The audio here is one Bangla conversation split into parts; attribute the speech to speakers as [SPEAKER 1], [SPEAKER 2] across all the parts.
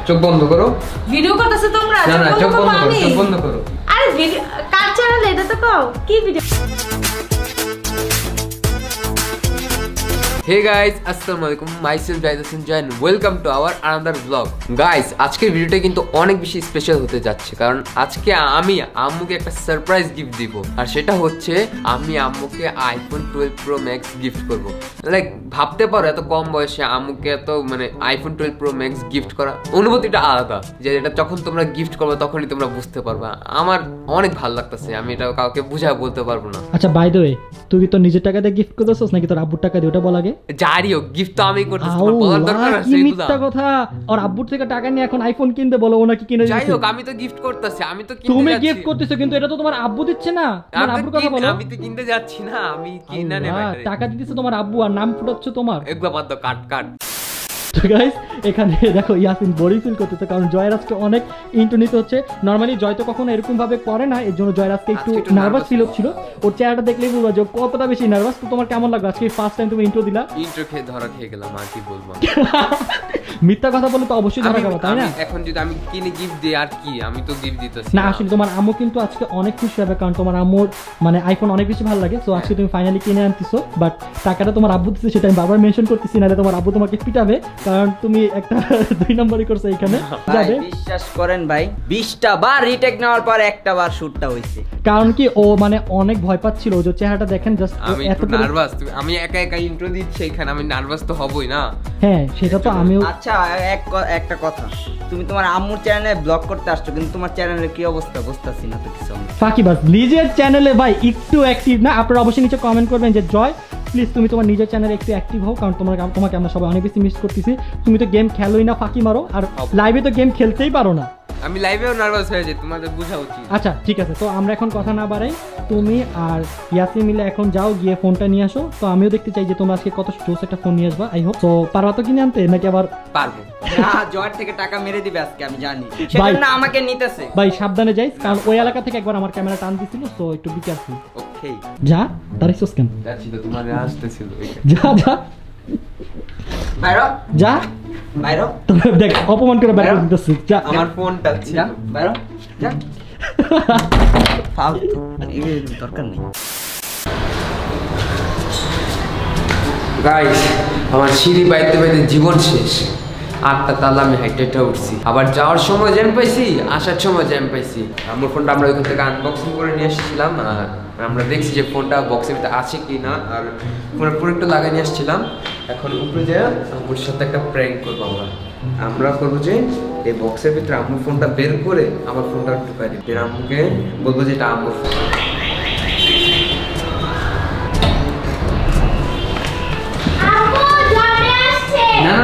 [SPEAKER 1] চোখ বন্ধ করো।
[SPEAKER 2] ভিডিও করতেছো তোমরা?
[SPEAKER 1] না না, চোখ বন্ধ করো, চোখ বন্ধ করো।
[SPEAKER 2] আরে ভিডিও কার চ্যানেল এটা তো কও, কি video?
[SPEAKER 1] Hey guys, assalamu alaikum. Myself Jahid Hassan and welcome to our another vlog. Guys, আজকের ভিডিওটা কিন্তু অনেক বেশি স্পেশাল হতে যাচ্ছে কারণ আজকে আমি আম্মুকে একটা সারপ্রাইজ গিফট দিব আর সেটা হচ্ছে আমি আম্মুকে আইফোন 12 Pro Max গিফট করব। লাইক ভাবতে পারো এত কম বয়সে আম্মুকে এত মানে আইফোন 12 Pro Max গিফট করা অনুভূতিটা আলাদা, যে এটা যখন তোমরা গিফট করবে তখনই তোমরা বুঝতে পারবা। আমার অনেক ভালো লাগতেছে, আমি এটা কাউকে বুঝায় বলতে পারবো না।
[SPEAKER 3] আচ্ছা বাই দ্য ওয়ে, তুই কি তোর নিজের টাকা দিয়ে গিফট করতেছস নাকি তোর আব্বুর টাকা দিয়ে? ওটা বল আগে।
[SPEAKER 1] জারিও গিফট তো আমি করতেছি, তোমার বলার দরকার আছে?
[SPEAKER 3] কি মিথ্যা কথা! আর আব্বুর থেকে টাকা নিয়ে এখন আইফোন কিনবে বলো, ও নাকি কিনে দিচ্ছে?
[SPEAKER 1] যাই হোক, আমি তো গিফট করতেছি, আমি তো কিনতে যাচ্ছি।
[SPEAKER 3] তুমি গিফট করতেছো কিন্তু এটা তো তোমার আব্বু দিচ্ছে না। তোমার আব্বুর কথা বলো।
[SPEAKER 1] আমি তো কিনতে যাচ্ছি না, আমি কিনা নেব।
[SPEAKER 3] টাকা দিতেছে তোমার আব্বু আর নাম ফুটাচ্ছ তোমার।
[SPEAKER 1] একবার বাদ দাও, কাট।
[SPEAKER 3] তো গাইস, এখানে দেখো ইয়াসিন বোরিং ফিল করতেছে কারণ জয়রাজকে অনেক ইন্ট্রো নিতে হচ্ছে। নরমালি জয় তো কখনো এরকম ভাবে করে না, এর জন্য জয়রাজকে একটু নার্ভাস ফিল হচ্ছিল। ওর চেহারাটা দেখলেই বুঝবা যে কতটা বেশি নার্ভাস। তো তোমার কেমন লাগলো আজকে ফার্স্ট টাইম তুমি ইন্ট্রো দিলা?
[SPEAKER 1] ইন্ট্রো খেয়ে গেলাম, আর কি বলবো।
[SPEAKER 3] মিথ্যা কথা বলে তো অবশ্যই ধরা খাবো, তাই না?
[SPEAKER 1] এখন যদি আমি কিনে গিফট দিই আর কি, আমি তো গিফট দিতেছি
[SPEAKER 3] না। আসলে তোমার আম্মু কিন্তু আজকে অনেক খুশি হবে কারণ তোমার আম্মুর মানে আইফোন অনেক বেশি ভালো লাগে। তো আজকে তুমি ফাইনালি কিনে আনতেছো, বাট টাকাটা তোমার আব্বু দিচ্ছে সেটা আমি বারবার মেনশন করতেছি, নাহলে তোমার আব্বু তোমাকে পিটাবে কারণ তুমি একটা 2 নম্বরই করছো এখানে। যাবে
[SPEAKER 4] বিশ্বাস করেন ভাই, 20টা বার রিটেক নেওয়ার পর একটা বার শুটটা হইছে।
[SPEAKER 3] কারণ কি ও মানে অনেক ভয় পাচ্ছিল, যে চেহারাটা দেখেন জাস্ট
[SPEAKER 1] আমি এত নার্ভাস। আমি একা ইন্ট্রো দিচ্ছি এখানে, আমি নার্ভাস তো হবই না।
[SPEAKER 3] হ্যাঁ সেটা তো আমিও।
[SPEAKER 4] আচ্ছা একটা কথা, তুমি তোমার আম্মুর চ্যানেলে ব্লগ করতে আসছো কিন্তু তোমার চ্যানেলের কি অবস্থা বুঝতাছি না তো কিছু।
[SPEAKER 3] ফাঁকিবাজ নিজের চ্যানেলে ভাই একটু অ্যাক্টিভ না? আপনারা অবশ্যই নিচে কমেন্ট করবেন যে জয় প্লিজ তুমি তোমার নিজের চ্যানেলে একটু অ্যাক্টিভ হও কারণ তোমাকে আমরা সবাই অনেক বেশি মিস করতেছি। তুমি তো গেম খেলোই না, ফাঁকি মারো, আর লাইভে তো গেম খেলতেই পারো না।
[SPEAKER 1] আমি লাইভেও নার্ভাস হয়ে যাই, তোমাদের বোঝা উচিত।
[SPEAKER 3] আচ্ছা ঠিক আছে, তো আমরা এখন কথা না বাড়াই, তুমি আর ইয়াসিন মিলে এখন যাও গিয়ে ফোনটা নিয়ে আসো। তো আমিও দেখতে চাই যে তোমরা আজকে কত জোস একটা ফোন নিয়ে আসবা। আই হোপ তো পারবা তো কিনে আনতে, নাকি আবার
[SPEAKER 1] পারবো
[SPEAKER 4] না? জয়ের থেকে টাকা মেরে দিবে আজকে, আমি জানি, সেজন্য আমাকে নিতেছে।
[SPEAKER 3] ভাই সাবধানে যাইস কারণ ওই এলাকা থেকে একবার আমার ক্যামেরা টান দিছিল, সো একটু বি কেয়ারফুল।
[SPEAKER 4] ওকে
[SPEAKER 3] যা দাঁড়িয়েছস কেন?
[SPEAKER 1] যাচ্ছি তো, তোমার আসতেছিল।
[SPEAKER 3] যা
[SPEAKER 4] বাইরো,
[SPEAKER 3] যা
[SPEAKER 4] বাইরো।
[SPEAKER 3] তোমরা দেখ অপমান করে বাইরে দিতেছিস। যা
[SPEAKER 1] আমার ফোনটা ছিল,
[SPEAKER 4] বাইরো যা। ফালতু এর দরকার নেই।
[SPEAKER 1] গাইস, আমার সিঁড়ি বাইতে জীবন শেষ। 8টা তালা আমি হাইটে উঠছি, আবার যাওয়ার সময় জ্যাম পাইছি, আসার সময় জ্যাম পাইছি। আমার ফোনটা আমরা ওইখান থেকে আনবক্সিং করে নিয়ে এসেছিলাম আর আমরা দেখছি যে ফোনটা বক্সের ভিতরে আছে কি না, আর ফোনের পুরো একটু লাগিয়ে নিয়ে আসছিলাম। এখন উপরে যাই আম্মুর সাথে একটা প্র্যাঙ্ক করবো। আমরা করবো যে এই বক্সের ভিতরে আম্মুর ফোনটা বের করে আমার ফোনটা ঢুকাই দিই, আম্মুকে বলবো যে এটা আম্মুর ফোন। না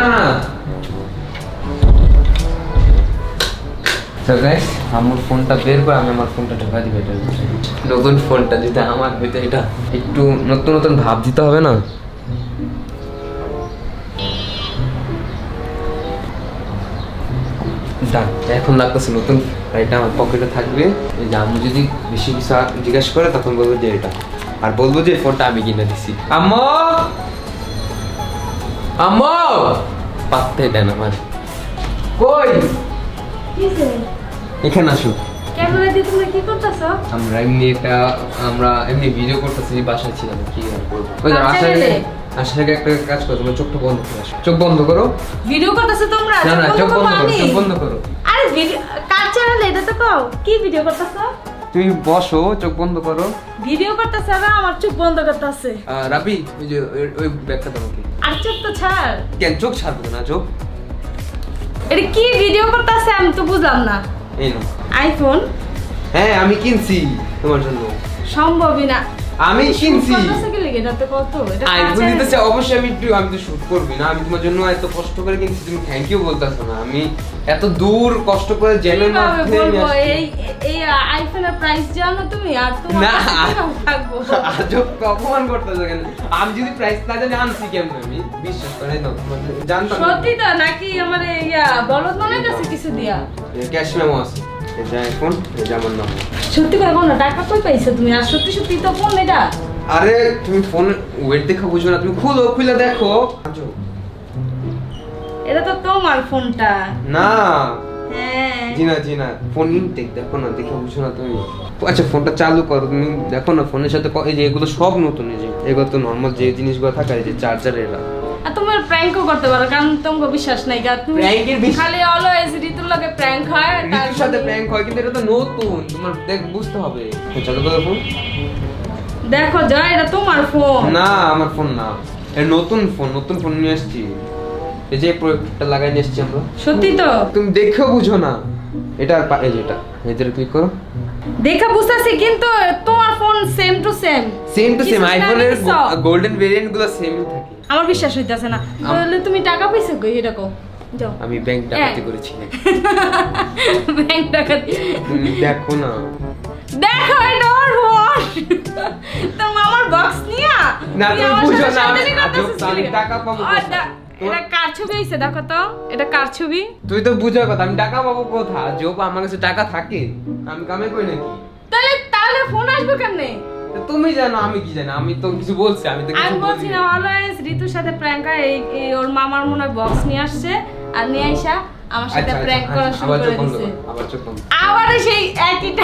[SPEAKER 1] তো গাইস, আমার ফোনটা বের করে আমি আমার ফোনটা ঢোকা দিই। এটা নতুন ফোনটা যদি আমার হইতে, এটা একটু নতুন ভাব দিতে হবে না? এখন লাগতেছে নতুন, এটা আমার পকেটে থাকবে। এই যে আম্মু যদি বেশি কিছু জিজ্ঞাসা করে তখন বলবো যে এটা, আর বলবো যে ফোনটা আমি কিনে দিছি। আম্মু পাত্তাই দেন আমার। কই এখানে আসো।
[SPEAKER 2] ক্যামেরা দিয়ে তুমি কি করতেছো?
[SPEAKER 1] আমরা এমনি ভিডিও করতেছি, বাসায় ছিলাম। কি আর করব? ওই আসার আগে একটা কাজ করো, তোমার চোখটা বন্ধ করে আসো। চোখ বন্ধ করো।
[SPEAKER 2] ভিডিও করতেছো তোমরা?
[SPEAKER 1] না চোখ বন্ধ করো।
[SPEAKER 2] আরে ভিডিও কার চ্যানেল এটা তো কও, কি ভিডিও করতেছো?
[SPEAKER 1] তুমি বসো, চোখ বন্ধ করো।
[SPEAKER 2] ভিডিও করতেছ না, আমার চোখ বন্ধ করতে আছে।
[SPEAKER 1] রাবি ওই যে ওই ব্যাগটা দাও কি?
[SPEAKER 2] আর চোখ তো ছাড়।
[SPEAKER 1] কেন চোখ ছাড়বে না? চোখ
[SPEAKER 2] এটা কি ভিডিও করতেছে আমি তো বুঝলাম না।
[SPEAKER 1] এই নাও
[SPEAKER 2] আইফোন।
[SPEAKER 1] হ্যাঁ আমি কিনছি তোমার জন্য।
[SPEAKER 2] সম্ভবই না,
[SPEAKER 1] আমি কিনছি।
[SPEAKER 2] আইফোন
[SPEAKER 1] নিতেছে অবশ্যই, আমি তো শুট করবি না? আমি তোমার জন্য এত কষ্ট করে কিনছি, তুমি থ্যাংক ইউ বলতেছো না? আমি এত দূর কষ্ট করে জেনের মধ্যে
[SPEAKER 2] এই আইফোনের প্রাইস জানো তুমি? আর তোমার থাকবো
[SPEAKER 1] আজব অপমান করতেছো কেন? আমি যদি প্রাইস না জানি আনছি কেমন? আমি বিশ্বাস করে নাও, জানতাম
[SPEAKER 2] সত্যি তো নাকি? আমার বলদ মনে কাছে কিছু দিয়া
[SPEAKER 1] ক্যাশ মেমো আছে। এটা আইফোন, এটা আমার নাম।
[SPEAKER 2] সত্যি করে বলো, টাকা কই পাইছো তুমি? আর সত্যি তো ফোন এটা।
[SPEAKER 1] আরে তুমি ফোন ওয়েট দেখো, বুঝো না? তুমি খুলে দেখো।
[SPEAKER 2] এটা তো তোমার ফোনটা
[SPEAKER 1] না।
[SPEAKER 2] হ্যাঁ
[SPEAKER 1] জিনা ফোন ইনটেক দেখো না, দেখে বুঝো না তুমি। আচ্ছা ফোনটা চালু করো তুমি, দেখো না ফোনের সাথে এই যে এগুলো সব নতুন, এই যে এগুলো তো নরমাল যে জিনিসগুলো থাকে, এই যে চার্জার এরা।
[SPEAKER 2] আর তোমার প্র্যাঙ্কও করতে পারো, কারণ তোমাকে বিশ্বাস নাই গা। তুমি খালি অলওয়েজ ঋতুর লগে প্র্যাঙ্ক হয়,
[SPEAKER 1] ঋতুর সাথে প্র্যাঙ্ক হয়, কিন্তু এটা তো নতুন, তোমার দেখ বুঝতে হবে। চালু করো ফোন।
[SPEAKER 2] দেখো জয়, এটা তোমার ফোন
[SPEAKER 1] না, আমার ফোন না, এটা নতুন ফোন নিয়ে আসছি। এই যে প্রোডাক্টটা লাগাই নিয়ে আসছি আমরা।
[SPEAKER 2] সত্যি তো?
[SPEAKER 1] তুমি দেখেও বুঝো না। এটা এই যেটা এদের ক্লিক করো।
[SPEAKER 2] দেখা বুঝতাছি, কিন্তু তোমার ফোন সেম টু সেম
[SPEAKER 1] আইফোনের গোল্ডেন ভেরিয়েন্ট গুলো সেমই থাকে।
[SPEAKER 2] আমার বিশ্বাস হইতাছে না। তাহলে তুমি টাকা পাইছো কই? এটা কও। যাও।
[SPEAKER 1] আমি ব্যাংক ডাকাতি করেছি।
[SPEAKER 2] ব্যাংক ডাকাতি?
[SPEAKER 1] তুমি দেখো না।
[SPEAKER 2] দেখো এটা ওর ফোন। তোর মামার বক্স নিয়া।
[SPEAKER 1] না তুমি বুঝো না, আমি টাকা পাবো।
[SPEAKER 2] এটা কার ছবি আইছে দেখো তো, এটা কার ছবি?
[SPEAKER 1] তুই তো বুঝার কথা, আমি টাকা পাবো কোথা? জব আমার কাছে টাকা থাকে, আমি কামে কই নাকি?
[SPEAKER 2] তাহলে ফোন আসবে কেমনে?
[SPEAKER 1] তুমি জানো, আমি কি জানি? আমি তো কিছু বলছি, আমি তো কিছু
[SPEAKER 2] বলছি না। অলওয়েজ ঋতুর সাথে প্র্যাঙ্ক হয়, এই ওর মামার মনে হয় বক্স নিয়ে আসছে, আর নিয়ে আইসা আমার সাথে প্র্যাঙ্ক করা শুরু করে দিয়েছে। আবার সেই একইটা।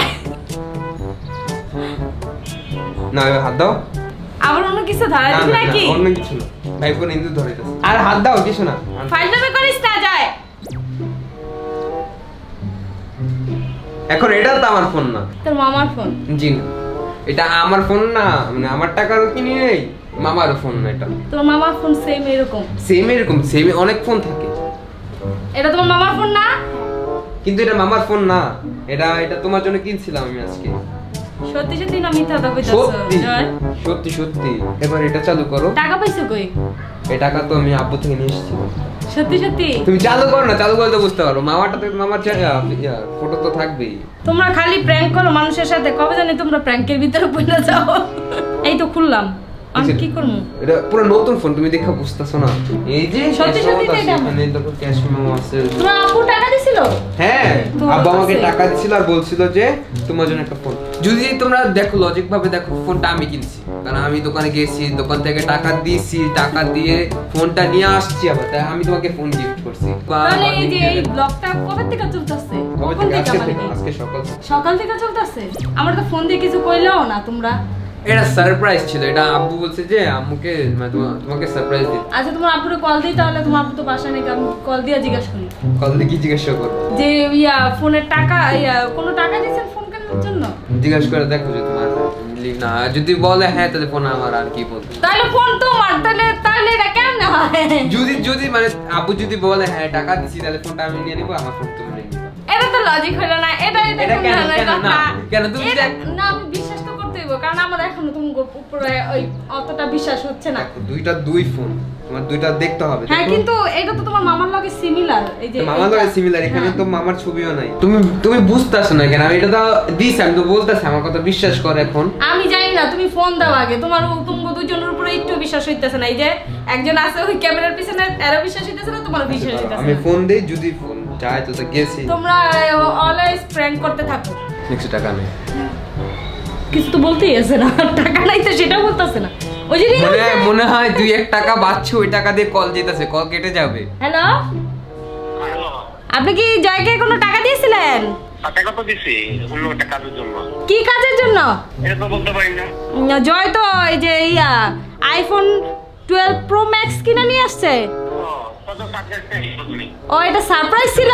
[SPEAKER 1] না হাত দাও।
[SPEAKER 2] আবার অন্য কিছু ধরে দিবি নাকি?
[SPEAKER 1] অন্য কিছু না ভাই, ফোন ইন্দু ধরে দাও। আর হাত দাও, কিছু না।
[SPEAKER 2] ফাইল নামে করিস না যায়।
[SPEAKER 1] এখন এটা তো আমার ফোন না,
[SPEAKER 2] তোর মামার ফোন।
[SPEAKER 1] জি না, এটা আমার ফোন না, মানে আমার টাকার কিনি নেই, মামার ফোন না এটা।
[SPEAKER 2] তোর মামার ফোন সেম এরকম
[SPEAKER 1] অনেক ফোন থাকে।
[SPEAKER 2] এটা তোমার মামার ফোন না?
[SPEAKER 1] কিন্তু এটা মামার ফোন না, এটা তোমার জন্য কিনছিলাম আমি আজকে।
[SPEAKER 2] সত্যি সত্যি না মিথ্যা কথা কইতাছো?
[SPEAKER 1] সত্যি। এবার এটা চালু করো।
[SPEAKER 2] টাকা পাইছো কই?
[SPEAKER 1] এই টাকা তো আমি আব্বু থেকে নিয়ে এসেছি।
[SPEAKER 2] সত্যি
[SPEAKER 1] তুমি চালু করো না, চালু করলে তো বুঝতে পারো। মামার ফটো তো থাকবেই।
[SPEAKER 2] তোমরা খালি প্র্যাঙ্ক করো মানুষের সাথে, কবে জানি তোমরা প্র্যাঙ্কের ভিতরে পড়ে যাও। এই তো খুললাম, আমি কি করব?
[SPEAKER 1] এটা পুরো নতুন ফোন, তুমি দেখো বুঝতাছো না? এই যে
[SPEAKER 2] সত্যি এটা
[SPEAKER 1] মানে দেখো ক্যাশ মেমো আছে।
[SPEAKER 2] তোমার আপু টাকা দিছিল?
[SPEAKER 1] হ্যাঁ, আব্বু আমাকে টাকা দিছিল আর বলছিল যে তোমার জন্য একটা ফোন। যদি তোমরা দেখো লজিক ভাবে দেখো, ফোনটা আমি কিনছি, কারণ আমি দোকানে গেছি, দোকান থেকে টাকা দিয়েছি, টাকা দিয়ে ফোনটা নিয়ে আসছি, আবার তাই আমি তোমাকে ফোন গিফট করছি।
[SPEAKER 2] তাহলে এই যে এই ব্লগটা কবে থেকে চলতেছে?
[SPEAKER 1] আজকে
[SPEAKER 2] সকাল থেকে চলতেছে। আমার তো ফোন দিয়ে কিছু কইলাও না তোমরা।
[SPEAKER 1] এটা সারপ্রাইজ ছিল, এটা আব্বু বলছে যে আম্মুকে তোমাকে সারপ্রাইজ দিই।
[SPEAKER 2] আচ্ছা তোমার আব্বুরে কল দিই তাহলে, তোমার আব্বু তো বাসা নেই, আমি কল দিয়ে জিজ্ঞাসা করি।
[SPEAKER 1] কল দিয়ে কি জিজ্ঞাসা করব?
[SPEAKER 2] যে ফোনের টাকা কোনো টাকা দিয়েছেন ফোন কেনার জন্য?
[SPEAKER 1] জিজ্ঞাসা করে দেখো যে তোমার না, যদি বলে হ্যাঁ তাহলে ফোন আমার, আর কি বলবো?
[SPEAKER 2] তাহলে ফোন তোমার, তাহলে এটা কেমনে হয়?
[SPEAKER 1] যদি মানে আব্বু যদি বলে হ্যাঁ টাকা দিছি, তাহলে ফোনটা আমি নিয়ে নিব, আমার ফোন তুমি নিয়ে নিবা।
[SPEAKER 2] এটা তো লজিক হলো না। এটা
[SPEAKER 1] কেন তুমি
[SPEAKER 2] না, আমি বিশ্বাস তো করতে হইব, কারণ আমার এখনো তুমি উপরে ওই অতটা বিশ্বাস হচ্ছে না।
[SPEAKER 1] দুই ফোন, তোমার দুইটা দেখতে হবে।
[SPEAKER 2] হ্যাঁ, কিন্তু এটা তো তোমার মামার লগে সিমিলার। এই যে
[SPEAKER 1] মামার লগে সিমিলার, এখানে তো মামার ছবিও নাই। তুমি বুঝতাছ না কেন? আমি এটা তো দিছি, আমি তো বলতাছি, আমার কথা বিশ্বাস কর। এখন
[SPEAKER 2] আমি জানি না, তুমি ফোন দাও আগে। তোমার দুজনের উপরে একটু বিশ্বাস হইতেছে না। এই যে একজন আছে ওই ক্যামেরার পিছনে, এরও বিশ্বাস হইতেছে না, তোমার বিশ্বাস হইতেছে না।
[SPEAKER 1] আমি ফোন দেই, যদি ফোন চাই তো গেছি।
[SPEAKER 2] তোমরা অলওয়েজ প্র্যাঙ্ক করতে থাকো।
[SPEAKER 1] 100 টাকা নেই,
[SPEAKER 2] কিছু তো বলতেই আছে না। টাকা নাই তো সেটা বলতেছে না। ওই যে
[SPEAKER 1] মনে হয় 2-1 টাকা বাঁচছে, ওই টাকা দিয়ে কল যেতেছে, কল কেটে যাবে।
[SPEAKER 2] হ্যালো, আপনি কি জয়কে কোনো টাকা দিয়েছিলেন?
[SPEAKER 5] টাকা তো দিছি অন্য একটা কাজের জন্য।
[SPEAKER 2] কি কাজের জন্য?
[SPEAKER 5] এটা তো বলতে পারি না।
[SPEAKER 2] জয় তো এই যে আইফোন 12 প্রো ম্যাক্স কিনে নিয়ে আসছে। ও, এটা সারপ্রাইজ ছিল?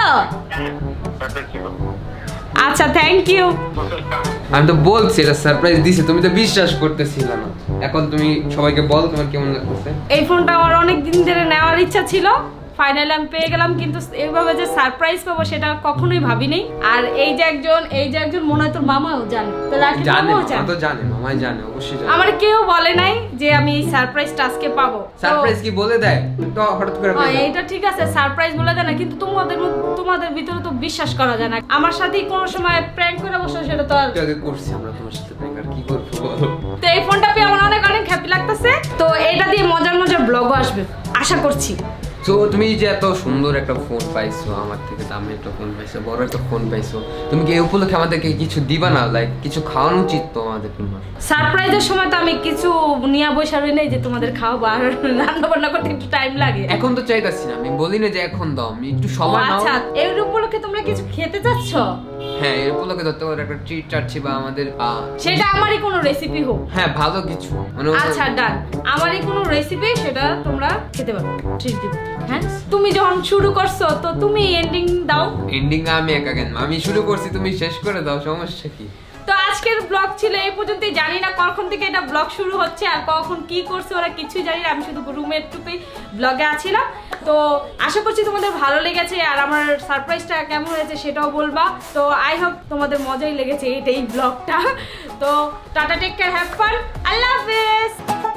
[SPEAKER 2] আচ্ছা, থ্যাংক ইউ।
[SPEAKER 1] আমি তো বলছি এটা সারপ্রাইজ দিছে, তুমি তো বিশ্বাস করতেছিল না। এখন তুমি সবাইকে বল তোমার কেমন লাগতেছে।
[SPEAKER 2] এই ফোনটা আমার অনেক দিন ধরে নেওয়ার ইচ্ছা ছিল, ফাইনালি আমি পেয়ে গেলাম, কিন্তু এইভাবে যে সারপ্রাইজ পাবো সেটা কখনোই ভাবিনি। আর এই যে একজন মনে হয় তোর মামাও জানে।
[SPEAKER 1] জানে, মামাই জানে, অবশ্যই জানে।
[SPEAKER 2] আমার কেউ বলে নাই যে আমি এই সারপ্রাইজটা আজকে পাবো।
[SPEAKER 1] সারপ্রাইজ কি বলে দেয় তো হঠাৎ করে?
[SPEAKER 2] এইটা ঠিক আছে, সারপ্রাইজ বলে দেয় না, কিন্তু তোমাদের ভিতরে তো বিশ্বাস করা যায় না। আমার সাথে কোনো সময় প্র্যাঙ্ক করে বসে, সেটা তো আর
[SPEAKER 1] করছি আমরা তোমার সাথে প্র্যাঙ্ক, আর কি করব বলো।
[SPEAKER 2] তো এই ফোনটা পেয়ে আমার অনেক হ্যাপি লাগতেছে। তো এটা দিয়ে মজার ব্লগও আসবে আশা করছি।
[SPEAKER 1] তো তুমি যে এত সুন্দর একটা ফোন পাইছো আমার থেকে, দামি একটা ফোন পাইছো, বড় একটা ফোন পাইছো, তুমি কি এই উপলক্ষে আমাদেরকে কিছু দিবা না? লাইক কিছু খাওয়ানো উচিত তো আমাদের। তোমার
[SPEAKER 2] সারপ্রাইজের সময় তো আমি কিছু নিয়ে বসে রই নাই যে তোমাদের খাওয়াবো, আর রান্না বান্না করতে একটু টাইম লাগে।
[SPEAKER 1] এখন তো চাইতাছি না, আমি বলি না যে এখন দাও, আমি একটু সময় নাও।
[SPEAKER 2] আচ্ছা, এই উপলক্ষে তোমরা কিছু খেতে চাচ্ছ?
[SPEAKER 1] হ্যাঁ, এই উপলক্ষে ধরতে পারো একটা ট্রিট চাচ্ছি, বা আমাদের
[SPEAKER 2] সেটা আমারই কোনো রেসিপি হোক।
[SPEAKER 1] হ্যাঁ, ভালো কিছু মানে।
[SPEAKER 2] আচ্ছা ডান, আমারই কোনো রেসিপি, সেটা তোমরা খেতে পারো, ট্রিট দিব। হ্যাঁ, তুমি যখন শুরু করছো তো তুমি এন্ডিং দাও।
[SPEAKER 1] এন্ডিং আমি একা কেন, আমি শুরু করছি, তুমি শেষ করে দাও, সমস্যা কি?
[SPEAKER 2] তো আজকের ব্লগ ছিল এই পর্যন্তই। জানি না কখন থেকে এটা ব্লগ শুরু হচ্ছে আর কখন কি করছে ওরা কিছুই জানি না, আমি শুধু রুমের টুকুই ব্লগে আছিলাম। তো আশা করছি তোমাদের ভালো লেগেছে, আর আমার সারপ্রাইজটা কেমন হয়েছে সেটাও বলবা। তো আই হোপ তোমাদের মজাই লেগেছে এই ব্লগটা। তো টাটা, টেক কেয়ার, হ্যাভ ফান, আল্লাহ হাফেজ।